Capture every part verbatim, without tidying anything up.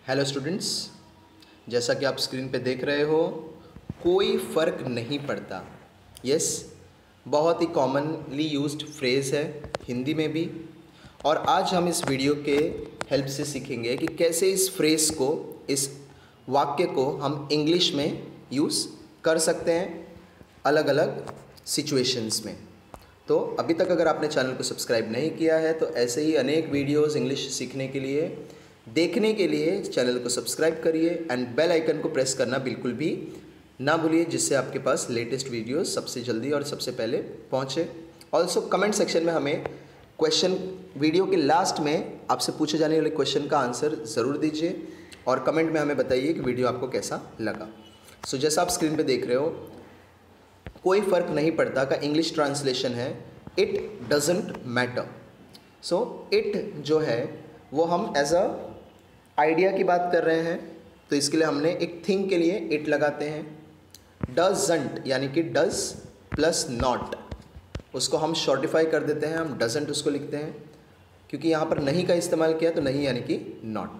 Hello students, जैसा कि आप स्क्रीन पे देख रहे हो, कोई फ़र्क नहीं पड़ता। यस, बहुत ही कॉमनली यूज्ड फ्रेज़ है हिंदी में भी। और आज हम इस वीडियो के हेल्प से सीखेंगे कि कैसे इस फ्रेज़ को, इस वाक्य को हम इंग्लिश में यूज़ कर सकते हैं अलग अलग सिचुएशंस में। तो अभी तक अगर आपने चैनल को सब्सक्राइब नहीं किया है तो ऐसे ही अनेक वीडियोस इंग्लिश सीखने के लिए, देखने के लिए चैनल को सब्सक्राइब करिए एंड बेल आइकन को प्रेस करना बिल्कुल भी ना भूलिए, जिससे आपके पास लेटेस्ट वीडियोस सबसे जल्दी और सबसे पहले पहुंचे। ऑल्सो कमेंट सेक्शन में हमें क्वेश्चन, वीडियो के लास्ट में आपसे पूछे जाने वाले क्वेश्चन का आंसर ज़रूर दीजिए और कमेंट में हमें बताइए कि वीडियो आपको कैसा लगा। सो so, जैसा आप स्क्रीन पर देख रहे हो, कोई फ़र्क नहीं पड़ता का इंग्लिश ट्रांसलेशन है it doesn't matter. So it जो है वो हम एज अ आइडिया की बात कर रहे हैं, तो इसके लिए हमने एक थिंग के लिए इट लगाते हैं। डजंट यानी कि डज प्लस नॉट, उसको हम शॉर्टिफाई कर देते हैं, हम डजेंट उसको लिखते हैं क्योंकि यहाँ पर नहीं का इस्तेमाल किया, तो नहीं यानी कि नॉट।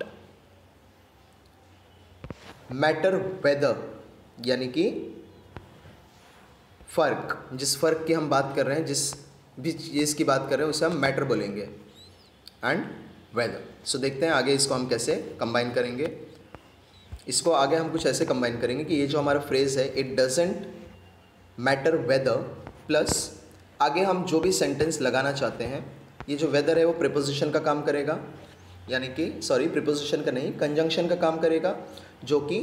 मैटर वेदर यानी कि फ़र्क, जिस फ़र्क की हम बात कर रहे हैं, जिस भी चीज़ की बात कर रहे हैं उसे हम मैटर बोलेंगे। And weather. सो देखते हैं आगे इसको हम कैसे कंबाइन करेंगे। इसको आगे हम कुछ ऐसे कंबाइन करेंगे कि ये जो हमारा फ्रेज़ है it doesn't matter whether, plus आगे हम जो भी सेंटेंस लगाना चाहते हैं, ये जो वेदर है वो प्रीपोजिशन का काम करेगा, यानी कि सॉरी प्रीपोजिशन का नहीं, कंजंक्शन का काम करेगा, जो कि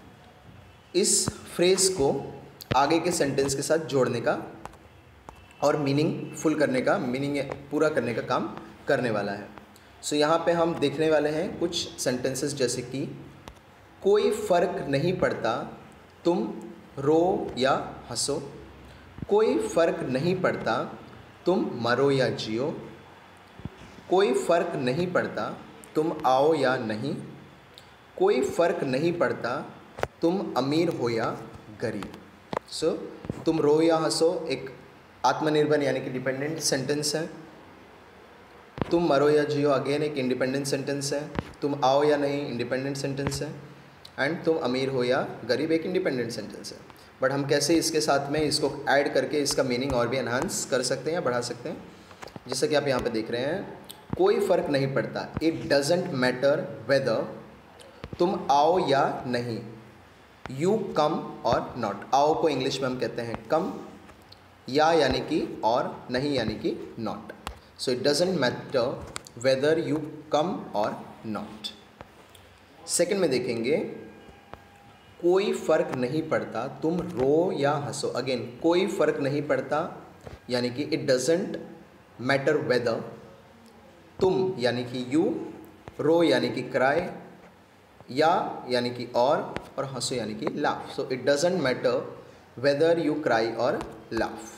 इस फ्रेज़ को आगे के सेंटेंस के साथ जोड़ने का और मीनिंग फुल करने का, मीनिंग पूरा करने का काम करने वाला है। सो so, यहाँ पे हम देखने वाले हैं कुछ सेंटेंसेस, जैसे कि कोई फ़र्क नहीं पड़ता तुम रो या हंसो, कोई फ़र्क नहीं पड़ता तुम मरो या जियो, कोई फ़र्क नहीं पड़ता तुम आओ या नहीं, कोई फ़र्क नहीं पड़ता तुम अमीर हो या गरीब। सो so, तुम रो या हंसो एक आत्मनिर्भर यानी कि डिपेंडेंट सेंटेंस है। तुम मरो या जियो अगेन एक इंडिपेंडेंट सेंटेंस है। तुम आओ या नहीं इंडिपेंडेंट सेंटेंस है। एंड तुम अमीर हो या गरीब एक इंडिपेंडेंट सेंटेंस है। बट हम कैसे इसके साथ में इसको ऐड करके इसका मीनिंग और भी एनहांस कर सकते हैं या बढ़ा सकते हैं, जैसा कि आप यहाँ पे देख रहे हैं, कोई फ़र्क नहीं पड़ता, इट डजेंट मैटर वेदर, तुम आओ या नहीं, यू कम और नॉट। आओ को इंग्लिश में हम कहते हैं कम, या यानी कि और, नहीं यानी कि not. So it doesn't matter whether you come और नॉट। सेकेंड में देखेंगे, कोई फ़र्क नहीं पड़ता तुम रो या हंसो। अगेन कोई फ़र्क नहीं पड़ता यानी कि इट डजेंट मैटर वेदर, तुम यानी कि यू, रो यानी कि क्राई, या यानी कि और, और हंसो यानी कि laugh. So it doesn't matter whether you cry और लाफ।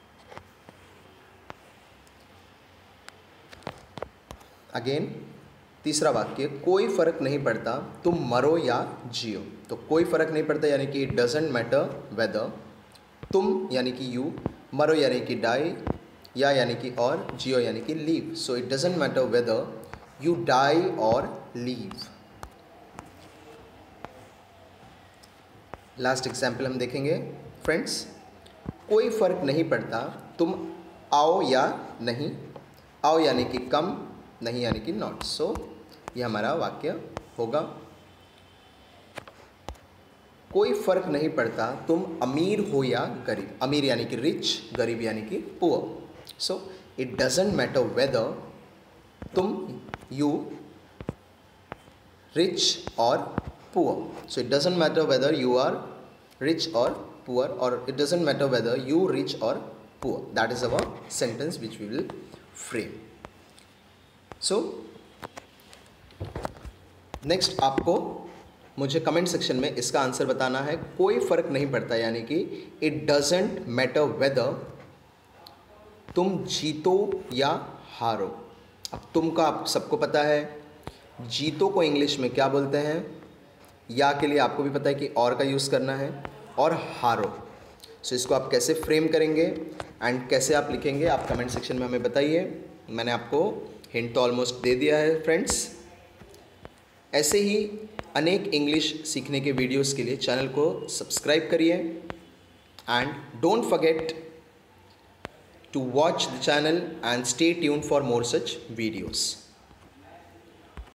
अगेन तीसरा वाक्य, कोई फ़र्क नहीं पड़ता तुम मरो या जियो। तो कोई फ़र्क नहीं पड़ता यानी कि इट डजेंट मैटर वेदर, तुम यानी कि यू, मरो यानी कि डाई, या यानी कि और, जियो यानी कि live. So it doesn't matter whether you die और लीव। लास्ट एग्जाम्पल हम देखेंगे फ्रेंड्स, कोई फ़र्क नहीं पड़ता तुम आओ या नहीं, आओ यानी कि कम, नहीं यानी कि नॉट। सो ये हमारा वाक्य होगा, कोई फ़र्क नहीं पड़ता तुम अमीर हो या गरीब। अमीर यानी कि रिच, गरीब यानी कि poor. So it doesn't matter whether तुम, यू, रिच और poor. So it doesn't matter whether you are rich और पुअर, और it doesn't matter whether you rich और poor. That is our sentence which we will frame. So next आपको मुझे comment section में इसका answer बताना है। कोई फ़र्क नहीं पड़ता यानी कि इट डजेंट मैटर वेदर तुम जीतो या हारो। अब तुम का आप सबको पता है, जीतो को इंग्लिश में क्या बोलते हैं, या के लिए आपको भी पता है कि और का यूज़ करना है, और हारो। सो so, इसको आप कैसे फ्रेम करेंगे एंड कैसे आप लिखेंगे, आप कमेंट सेक्शन में हमें बताइए। मैंने आपको हिंट तो ऑलमोस्ट दे दिया है फ्रेंड्स। ऐसे ही अनेक इंग्लिश सीखने के वीडियोस के लिए चैनल को सब्सक्राइब करिए and don't forget to watch the channel and stay tuned for more such videos.